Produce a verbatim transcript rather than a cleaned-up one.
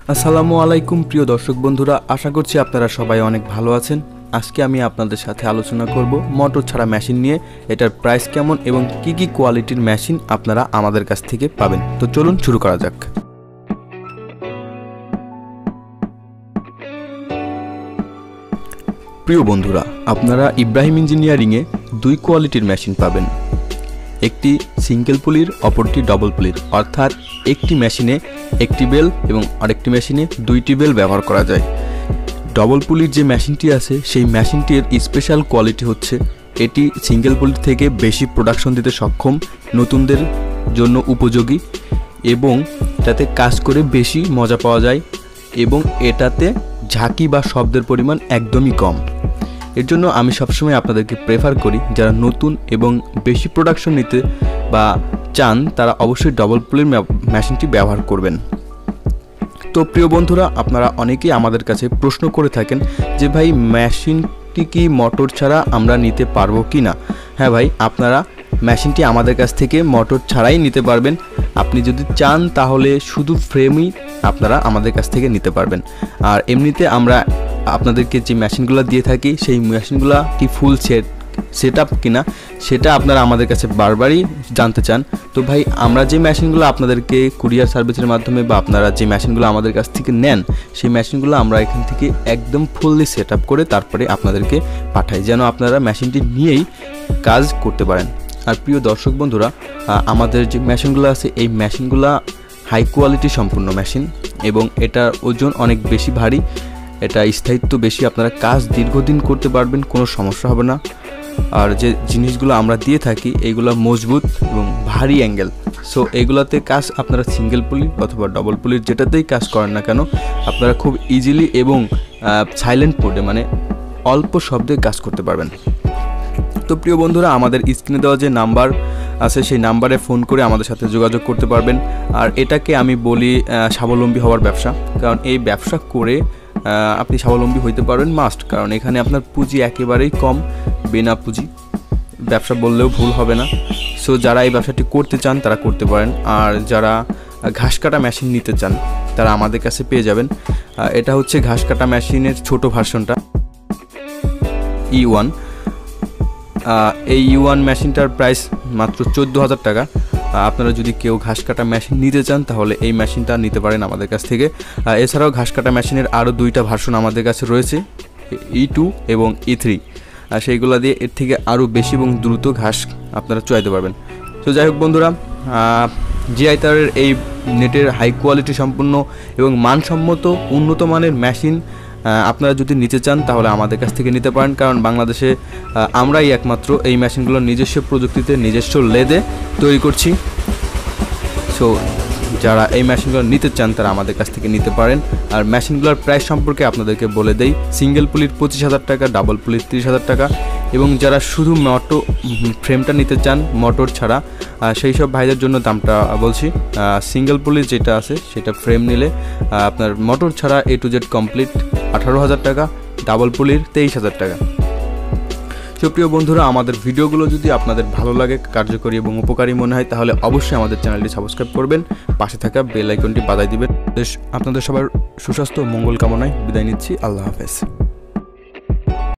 আসসালামু আলাইকুম প্রিয় দর্শক বন্ধুরা, আশা করছি আপনারা সবাই অনেক ভালো আছেন। আজকে আমি আপনাদের সাথে আলোচনা করব মোটর ছাড়া মেশিন নিয়ে, এটার প্রাইস কেমন এবং কি কি কোয়ালিটির মেশিন আপনারা আমাদের কাছ থেকে পাবেন। তো চলুন শুরু করা যাক। প্রিয় বন্ধুরা, আপনারা ইব্রাহিম ইঞ্জিনিয়ারিংয়ে দুই কোয়ালিটির মেশিন পাবেন, একটি সিঙ্গেল পুলির, অপরটি ডবল পুলির, অর্থাৎ একটি মেশিনে একটি বেল এবং আরেকটি মেশিনে দুইটি বেল ব্যবহার করা যায়। ডবল পুলির যে মেশিনটি আছে সেই মেশিনটির স্পেশাল কোয়ালিটি হচ্ছে এটি সিঙ্গেল পুলির থেকে বেশি প্রোডাকশন দিতে সক্ষম, নতুনদের জন্য উপযোগী এবং এটাতে কাজ করে বেশি মজা পাওয়া যায় এবং এটাতে ঝাঁকি বা শব্দের পরিমাণ একদমই কম। এর জন্য আমি সবসময় আপনাদেরকে প্রেফার করি যারা নতুন এবং বেশি প্রোডাকশন নিতে বা চান তারা অবশ্যই ডবল পুলির মেশিনটি ব্যবহার করবেন। তো প্রিয় বন্ধুরা, আপনারা অনেকেই আমাদের কাছে প্রশ্ন করে থাকেন যে ভাই মেশিনটি কি মোটর ছাড়া আমরা নিতে পারবো কি না। হ্যাঁ ভাই, আপনারা মেশিনটি আমাদের কাছ থেকে মোটর ছাড়াই নিতে পারবেন। আপনি যদি চান তাহলে শুধু ফ্রেমই আপনারা আমাদের কাছ থেকে নিতে পারবেন। আর এমনিতে আমরা আপনাদেরকে যে মেশিনগুলো দিয়ে থাকি সেই মেশিনগুলো কি ফুল সেট সেট আপ কিনা সেটা আপনারা আমাদের কাছে বারবারই জানতে চান। তো ভাই, আমরা যে মেশিনগুলো আপনাদেরকে কুরিয়ার সার্ভিসের মাধ্যমে বা আপনারা যে মেশিনগুলো আমাদের কাছ থেকে নেন সেই মেশিনগুলো আমরা এখান থেকে একদম ফুললি সেট আপ করে তারপরে আপনাদেরকে পাঠাই, যেন আপনারা মেশিনটি নিয়েই কাজ করতে পারেন। আর প্রিয় দর্শক বন্ধুরা, আমাদের যে মেশিনগুলো আছে এই মেশিনগুলো হাই কোয়ালিটি সম্পূর্ণ মেশিন এবং এটার ওজন অনেক বেশি ভারী, এটা স্থায়িত্ব বেশি, আপনারা কাজ দীর্ঘদিন করতে পারবেন, কোনো সমস্যা হবে না। আর যে জিনিসগুলো আমরা দিয়ে থাকি এইগুলো মজবুত এবং ভারী অ্যাঙ্গেল, সো এইগুলোতে কাজ আপনারা সিঙ্গেল পুলি অথবা ডবল পুলির যেটাতেই কাজ করেন না কেন আপনারা খুব ইজিলি এবং সাইলেন্ট মোডে মানে অল্প শব্দে কাজ করতে পারবেন। তো প্রিয় বন্ধুরা, আমাদের স্ক্রিনে দেওয়া যে নাম্বার আছে সেই নাম্বারে ফোন করে আমাদের সাথে যোগাযোগ করতে পারবেন। আর এটাকে আমি বলি স্বাবলম্বী হওয়ার ব্যবসা, কারণ এই ব্যবসা করে আপনি স্বাবলম্বী হইতে পারবেন মাস্ট, কারণ এখানে আপনার পুঁজি একেবারেই কম, বিনা পুঁজি ব্যবসা বললেও ভুল হবে না। সো যারা এই ব্যবসাটি করতে চান তারা করতে পারেন। আর যারা ঘাস কাটা মেশিন নিতে চান তারা আমাদের কাছে পেয়ে যাবেন। এটা হচ্ছে ঘাস কাটা মেশিনের ছোট ভার্সনটা ই ওয়ান। এই ই ওয়ান মেশিনটার প্রাইস মাত্র চোদ্দো হাজার টাকা। আপনারা যদি কেউ ঘাস কাটা মেশিন নিতে চান তাহলে এই মেশিনটা নিতে পারেন আমাদের কাছ থেকে। এছাড়াও ঘাস কাটা মেশিনের আরও দুইটা ভার্সন আমাদের কাছে রয়েছে, ই টু এবং ই থ্রি। সেইগুলো দিয়ে এর থেকে আরও বেশি এবং দ্রুত ঘাস আপনারা চড়াইতে পারবেন। তো যাই হোক বন্ধুরা, জিআই তারের এই নেটের হাই কোয়ালিটি সম্পন্ন এবং মানসম্মত উন্নত মানের মেশিন আপনারা যদি নিতে চান তাহলে আমাদের কাছ থেকে নিতে পারেন, কারণ বাংলাদেশে আমরাই একমাত্র এই মেশিনগুলো নিজস্ব প্রযুক্তিতে নিজস্ব লেদে তৈরি করছি। সো যারা এই মেশিনগুলো নিতে চান তারা আমাদের কাছ থেকে নিতে পারেন। আর মেশিনগুলোর প্রাইস সম্পর্কে আপনাদেরকে বলে দেই, সিঙ্গেল পুলির পঁচিশ হাজার টাকা, ডাবল পুলির তিরিশ হাজার টাকা এবং যারা শুধু মোটর ফ্রেমটা নিতে চান মোটর ছাড়া সেই সব ভাইদের জন্য দামটা বলছি। সিঙ্গেল পুলির যেটা আছে সেটা ফ্রেম নিলে আপনার মোটর ছাড়া এ টু জেড কমপ্লিট আঠারো হাজার টাকা, ডাবল পুলির তেইশ হাজার টাকা। সুপ্রিয় বন্ধুরা, আমাদের ভিডিওগুলো যদি আপনাদের ভালো লাগে, কার্যকরী এবং উপকারী মনে হয় তাহলে অবশ্যই আমাদের চ্যানেলটি সাবস্ক্রাইব করবেন, পাশে থাকা বেল আইকনটি বাজায় দিবেন। আপনাদের সবার সুস্বাস্থ্য ও মঙ্গল কামনায় বিদায় নিচ্ছি। আল্লাহ হাফেজ।